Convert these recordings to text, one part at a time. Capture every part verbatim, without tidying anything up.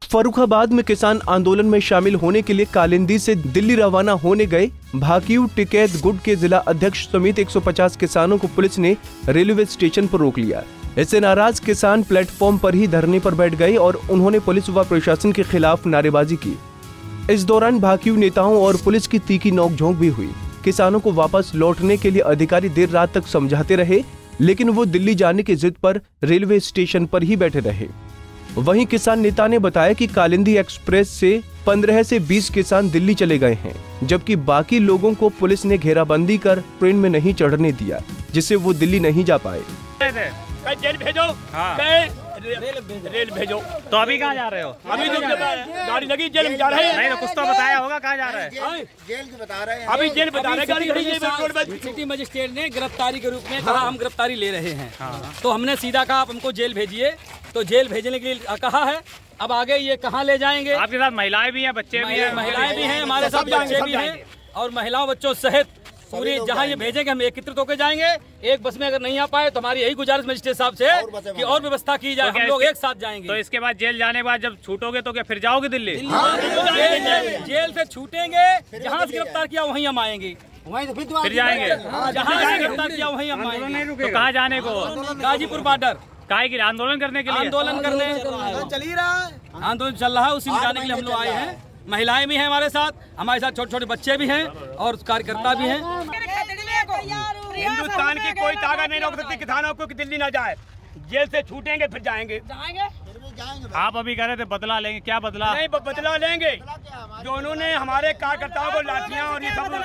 फर्रुखाबाद में किसान आंदोलन में शामिल होने के लिए कालिंदी से दिल्ली रवाना होने गए भाकियू टिकैत गुट के जिला अध्यक्ष समेत एक सौ पचास किसानों को पुलिस ने रेलवे स्टेशन पर रोक लिया। इससे नाराज किसान प्लेटफॉर्म पर ही धरने पर बैठ गए और उन्होंने पुलिस व प्रशासन के खिलाफ नारेबाजी की। इस दौरान भाकियू नेताओं और पुलिस की तीखी नोकझोंक भी हुई। किसानों को वापस लौटने के लिए अधिकारी देर रात तक समझाते रहे, लेकिन वो दिल्ली जाने की जिद पर रेलवे स्टेशन पर ही बैठे रहे। वहीं किसान नेता ने बताया कि कालिंदी एक्सप्रेस से पंद्रह से बीस किसान दिल्ली चले गए हैं, जबकि बाकी लोगों को पुलिस ने घेराबंदी कर ट्रेन में नहीं चढ़ने दिया, जिससे वो दिल्ली नहीं जा पाए। जेल भेजो, हाँ। रेल, रेल भेजो। तो अभी कहाँ जा रहे हो? अभी तो गाड़ी लगी, जेल में जा रहे हैं। नहीं तो कुछ तो बताया होगा कहाँ जा रहे हैं? जेल की बता रहे हैं। अभी जेल बता रहे हैं। गाड़ी खड़ी सिटी मजिस्ट्रेट ने गिरफ्तारी के रूप में कहा हम गिरफ्तारी ले रहे हैं, तो हमने सीधा कहा आप हमको जेल भेजिए, तो जेल भेजने के लिए कहा है। अब आगे ये कहाँ ले जाएंगे? आपके साथ महिलाएं भी हैं, बच्चे भी हैं? महिलाएं भी हैं, हमारे साथ बच्चे भी हैं, और महिलाओं बच्चों सहित पूरी जहाँ ये भेजेंगे हम एकत्रित होकर जाएंगे। एक बस में अगर नहीं आ पाए तो हमारी यही गुजारिश मजिस्ट्रेट साहब से कि और व्यवस्था की जाए, हम लोग एक साथ जाएंगे। तो इसके बाद जेल जाने के बाद जब छूटोगे तो क्या फिर जाओगे दिल्ली? जेल से छूटेंगे, जहाँ से गिरफ्तार किया वहीं हम आएंगे, फिर जाएंगे। जहाँ से गिरफ्तार किया वहीं हम आएंगे। तो कहाँ जाने को? गाजीपुर बॉर्डर। काहे के लिए? आंदोलन करने के लिए? आंदोलन करने चल ही रहा है, आंदोलन चल रहा है, उसी में जाने के लिए हम लोग आए हैं। महिलाएं भी हैं हमारे साथ, हमारे साथ छोटे छोटे बच्चे भी हैं और कार्यकर्ता भी हैं। हिंदुस्तान की कोई ताकत नहीं रोक सकती किसानों को कि दिल्ली ना जाए। जेल से छूटेंगे फिर जाएंगे। आप अभी कह रहे थे बदला लेंगे, क्या बदला? नहीं बदला लेंगे, जो उन्होंने हमारे कार्यकर्ताओं को लाठियां और ये सब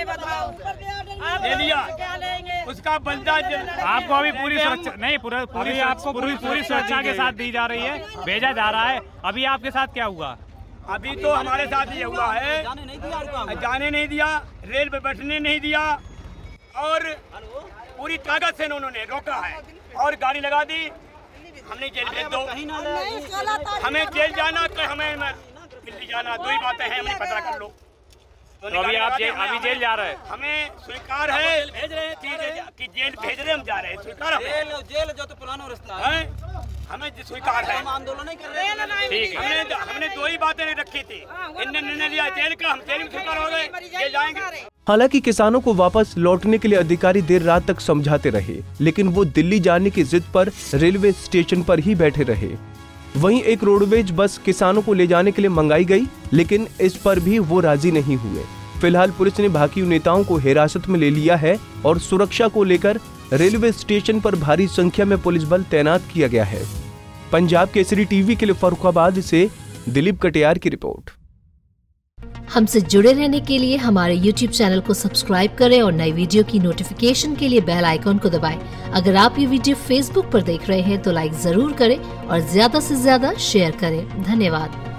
ले लिया, उसका बदला। आपको अभी पूरी सुरक्षा नहीं, पूरा पूरी आपको पूरी पूरी सुरक्षा के साथ दी जा रही है, भेजा जा रहा है। अभी आपके साथ क्या हुआ? अभी तो हमारे साथ ये हुआ है, जाने नहीं दिया, रेल पे बैठने नहीं दिया, और पूरी ताकत से उन्होंने रोका है और गाड़ी लगा दी। हमने जेल भेज दो, हमें जेल जाना तो हमें दिल्ली जाना, दो ही बातें हैं, हमें पता कर लो। तो अभी आप जेल अभी जेल जा रहे हैं? हमें स्वीकार है, भेज रहे हैं कि जेल भेज रहे, हम जा रहे हैं, स्वीकार है। जेल जो तो पुराना रास्ता है, हमें स्वीकार है। आंदोलन नहीं कर रहे हैं। ठीक है, हमने हमने दो ही बातें रखी थी, इनने निर्णय लिया जेल का, हम जेल में स्वीकार हो गए, जेल जाएंगे। हालांकि किसानों को वापस लौटने के लिए अधिकारी देर रात तक समझाते रहे, लेकिन वो दिल्ली जाने की जिद पर रेलवे स्टेशन पर ही बैठे रहे। वहीं एक रोडवेज बस किसानों को ले जाने के लिए मंगाई गई, लेकिन इस पर भी वो राजी नहीं हुए। फिलहाल पुलिस ने भाकियू नेताओं को हिरासत में ले लिया है और सुरक्षा को लेकर रेलवे स्टेशन पर भारी संख्या में पुलिस बल तैनात किया गया है। पंजाब केसरी टीवी के लिए फर्रुखाबाद से दिलीप कटियार की रिपोर्ट। हमसे जुड़े रहने के लिए हमारे यूट्यूब चैनल को सब्सक्राइब करें और नई वीडियो की नोटिफिकेशन के लिए बेल आइकॉन को दबाएं। अगर आप ये वीडियो फेसबुक पर देख रहे हैं तो लाइक जरूर करें और ज्यादा से ज्यादा शेयर करें। धन्यवाद।